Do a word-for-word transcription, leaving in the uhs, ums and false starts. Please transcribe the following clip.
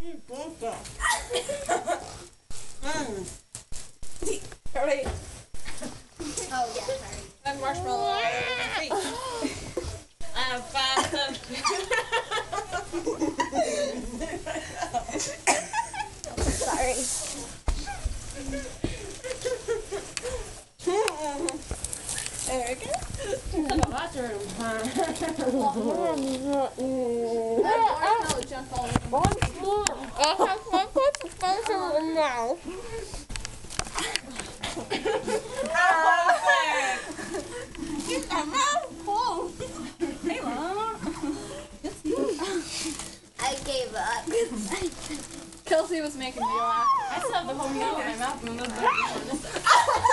Hurry. Oh, yeah, sorry. And marshmallow all over my feet. I'm fast. Sorry. There we go. Like a bathroom. Marshmallow junk all over my I have my pencil in now. Keep my mouth full. Hey, Mom. I gave up. Kelsey was making me laugh. I still have the whole meal in my mouth and the